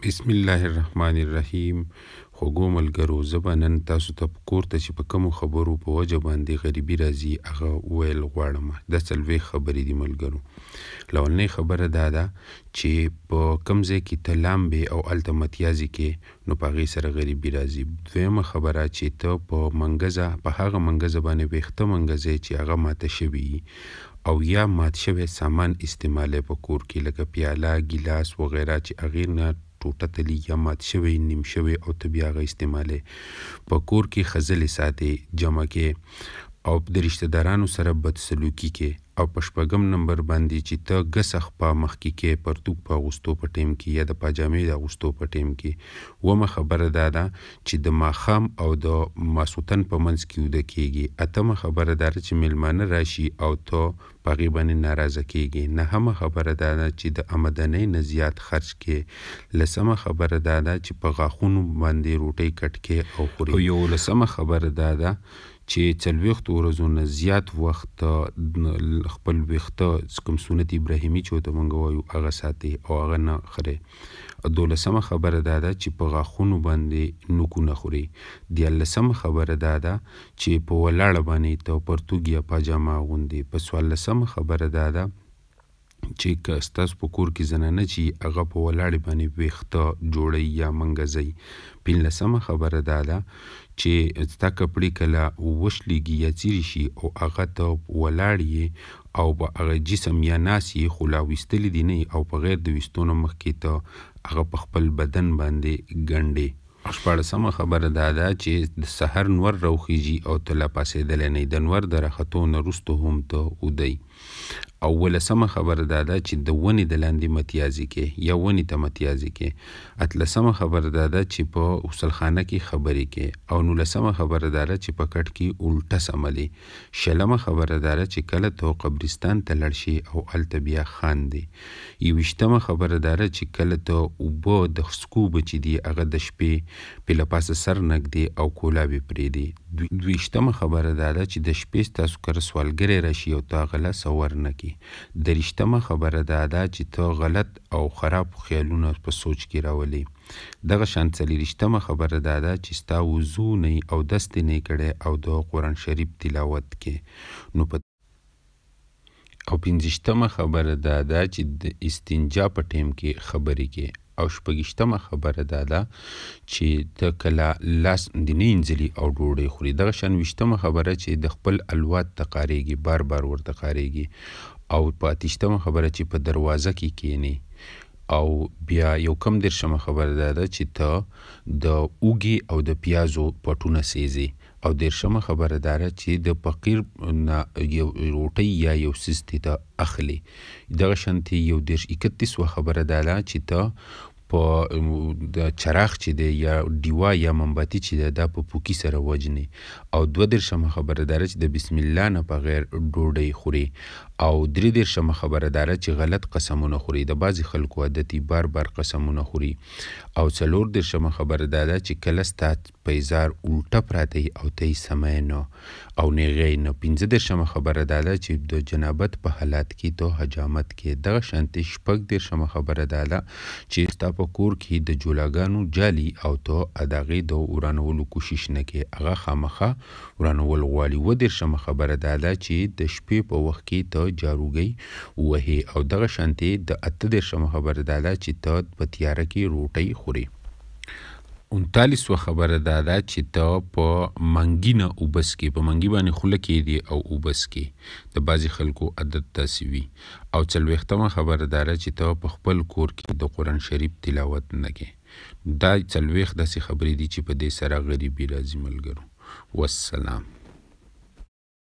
بسم الله الرحمن الرحیم. خوږو ملګرو، زه به نن تاسو ته په کور ته چې په کومو خبرو په وجه باندې غریبي راځي هغه وویل غواړم. دا څلوېښت خبرې دي ملګرو. لومړنۍ خبره دا ده چې په کوم ځای کې ته لامبې او هلته متیازې کې نو په هغې سره غریبي راځي. دویمه خبره چې ته په هغه منګزه باندې ویښته منګزې چې هغه ماته شوي او یا مات شوی سامان استعمالی په کور کې، لکه پیاله، ګیلاس وغیره چې هغې نه ټوټه تلي یا مات شوی، نیم شوی او ته بیا هغه استعمالی. په کور کې خځلې ساتې، جمع کې او د رشته دارانو سره بدسلوکي کې. او په شپږم نمبر باندې چې ته ګسخ په مخکې کې، پرتوګ په اغوستو په ټیم کې یا د پاجامې د اغوستو په ټیم کې. اوومه خبره دا ده چې د ماښام او د ماسوتن په منځ کې ویده کېږي. اتمه خبره دا ده چې میلمانه راشي او ته په هغې باندې ناراضه کېږي. نهمه خبره دا ده چې د آمدنۍ نه زیات خرچ کې. لسمه خبره دا ده چې په غاښونو باندې روټۍ کټ کې او خوري. او یولسمه خبره دا ده چې 40 ورځو نه زیات وخت خپل ویښته کوم سنت ابراهیمي چې ورته موږ وایو هغه ساتي او هغه نه خوري. 12مه خبره دا ده چې په غاښونو باندې نوکونه خوري. 14مه خبره دا ده چې په ولاړه باندې ته پرتوګ یا پاجامه اغوندې. په 14مه خبره دا ده چې که ستاسو په کور کې زنانه چې هغه په ولاړې باندې ویښته جوړوي یا منګزوي. 15مه خبره دا ده چې ستا کپړې کله وشلېږي یا څیرې شي او هغه ته ولاړ یې او په هغه جسم یا ناس یې خو لا ویستلي دي نه او په غیر د ویستو نه مخکې ته هغه په خپل بدن باندې ګنډې. 14مه خبره دا ده چې د سحر نور راوخیږي او ته لا پاڅېدلی نه یې. د نور د راختو نه وروسته هم ته ودی. او 18مه خبره دا ده چې د ونې د لاندې متیازې کې یا ونې ته متیازې کې. 18مه خبره دا ده چې په غسلخانه کې خبرې کې. او 19مه خبره دا ده چې په کټ کې الټه سملې. 20مه خبره دا ده چې کله ته قبرستان ته لاړ شي او هلته بیا خاندې. 21مه خبره دا ده چې کله ته اوبه د څښو اوبه چې دي هغه د شپې پې له پاسه سر نږدې او کولابې پرېږدې. 22مه خبره دا ده چې د شپې ستاسو کره سوالګری راشي او ته هغه له سور نه کړي. 23مه خبره دا ده چې ته غلط او خراب خیالونه په سوچ کې راولې. دغه شان 24مه خبره دا ده چې ستا وضو نه او دست نه کړی او د قرآن شریف تلاوت کې. نو په او 25مه خبره دا ده چې د استنجا په ټیم کې خبرې کې. او 26مه خبره دا ده چې ته کله لاس دې نه اینځلي او ډوډۍ خوري. دغه شان 20مه خبره چې د خپل الواد ته قارېږي، بار بار ورته قارېږي. او په 28مه خبره چې په دروازه کې کښېنې. او بیا یو کم 30مه خبره دا ده چې ته د اوږې او د پیازو پټونه سیزې. او 30مه خبره دا ده چې د فقیر نه یو روټۍ یا یو څیز ته اخلي. دغه شانتې یو 31مه خبره دا ده چې ته په د چراغ چې دی یا ډیوا یا منباتي چې دی دا په پوکي سره وجنې. او 32مه خبره دا ده چې د بسم الله نه بغیر ډوډۍ خوري. او 33مه خبره دا ده چې غلط قسمونه خوري. د بعضې خلکو عادتي بار بار قسمونه خوري. او 34مه خبره دا ده چې کله ستا پیزار الټه پراته او ته یې سمی نه او نیغی نه. 35مه خبره دا ده چې د جنابت په حالات کې تو حجامت کې. دغه شانتې 36مه خبره دا ده چې ستا په کور کې د جولاګانو جالي او ته د هغې د ورانولو کوشش نه کې، هغه خامخا ورانول غواړي. 30مه خبره دا ده چې د شپې په وخت کې ته جاروګۍ وهې. او دغه شانتې د 38مه خبره دا ده چې ته په تیاره کې روټۍ خوري. 39مه خبره دا ده چې ته په منګي نه اوبه څښې. په منګي باندې خوله کېږدې او اوبه څښې. د بعضې خلکو عادت داسې وي. او 40مه خبره دا ده چې ته په خپل کور کې د قرآن شریف تلاوت نه کې. دا 40 داسې خبرې دي چې په دې سره غریبي راځي ملګرو. والسلام.